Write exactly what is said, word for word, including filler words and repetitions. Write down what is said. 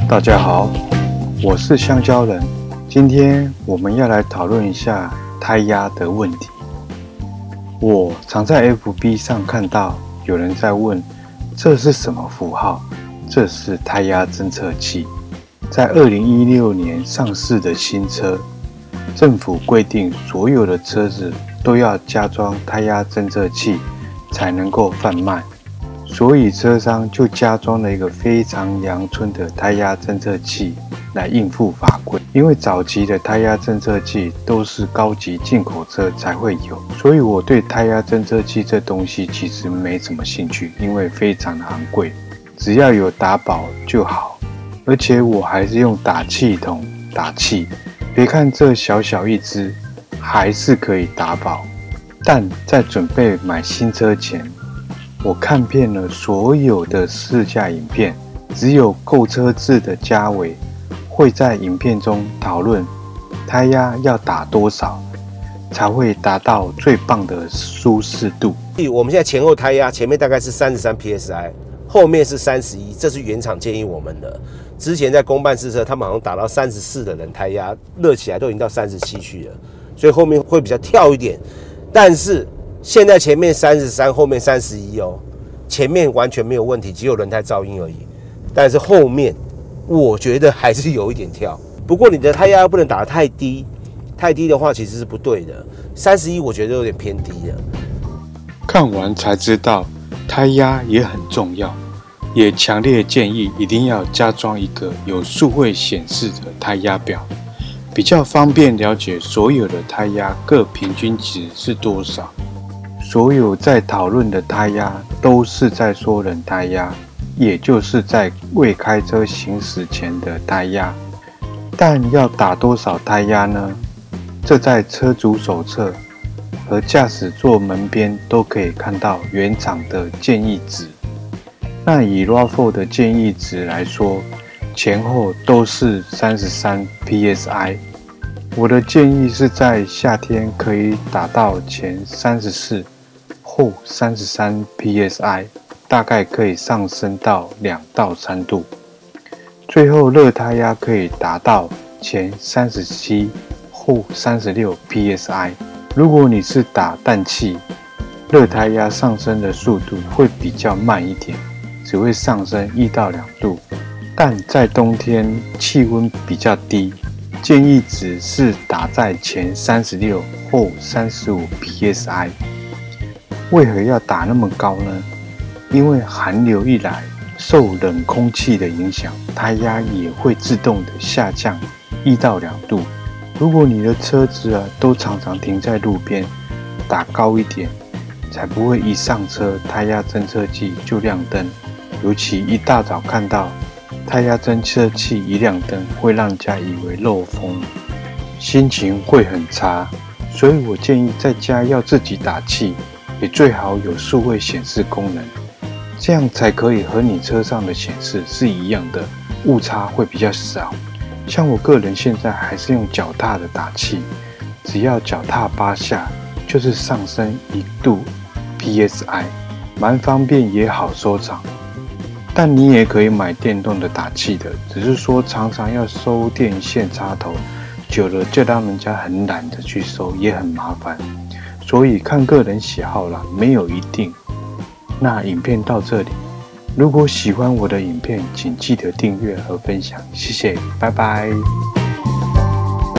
大家好，我是香蕉人。今天我们要来讨论一下胎压的问题。我常在 F B 上看到有人在问，这是什么符号？这是胎压侦测器，在二零一六年上市的新车，政府规定所有的车子都要加装胎压侦测器才能够贩卖。所以车商就加装了一个非常阳春的胎压侦测器来应付法规。因为早期的胎压侦测器都是高级进口车才会有，所以我对胎压侦测器这东西其实没什么兴趣，因为非常的昂贵，只要有打保就好。而且我还是用打气筒打气，别看这小小一只，还是可以打保。但在准备买新车前，我看遍了所有的试驾影片，只有购车制的嘉伟会在影片中讨论胎压要打多少才会达到最棒的舒适度。 我们现在前后胎压，前面大概是三十三 P S I， 后面是三十一，这是原厂建议我们的。之前在公办试车，他们好像打到三十四的人胎压热起来都已经到三十七去了，所以后面会比较跳一点。但是现在前面三十三，后面三十一哦，前面完全没有问题，只有轮胎噪音而已。但是后面我觉得还是有一点跳。不过你的胎压不能打得太低，太低的话其实是不对的。三十一我觉得有点偏低了。 看完才知道胎压也很重要，也强烈建议一定要加装一个有数位显示的胎压表，比较方便了解所有的胎压各平均值是多少。所有在讨论的胎压都是在说人胎压，也就是在未开车行驶前的胎压。但要打多少胎压呢？这在车主手册和驾驶座门边都可以看到原厂的建议值。那以 R A V 四 的建议值来说，前后都是三十三 P S I。我的建议是在夏天可以打到前三十四，后三十三 P S I， 大概可以上升到两到三度。最后热胎压可以达到前三十七，后三十六 P S I。如果你是打氮气，热胎压上升的速度会比较慢一点，只会上升一到两度。但在冬天气温比较低，建议值是打在前三十六，后三十五 P S I。为何要打那么高呢？因为寒流一来，受冷空气的影响，胎压也会自动的下降一到两度。如果你的车子啊都常常停在路边，打高一点，才不会一上车胎压侦测器就亮灯。尤其一大早看到胎压侦测器一亮灯，会让人家以为漏风，心情会很差。所以我建议在家要自己打气，也最好有数位显示功能，这样才可以和你车上的显示是一样的，误差会比较少。像我个人现在还是用脚踏的打气，只要脚踏八下就是上升一度 P S I， 蛮方便也好收藏。但你也可以买电动的打气的，只是说常常要收电线插头，久了就让人家很懒得去收，也很麻烦。所以看个人喜好啦，没有一定。那影片到这里，如果喜欢我的影片，请记得订阅和分享，谢谢，拜拜。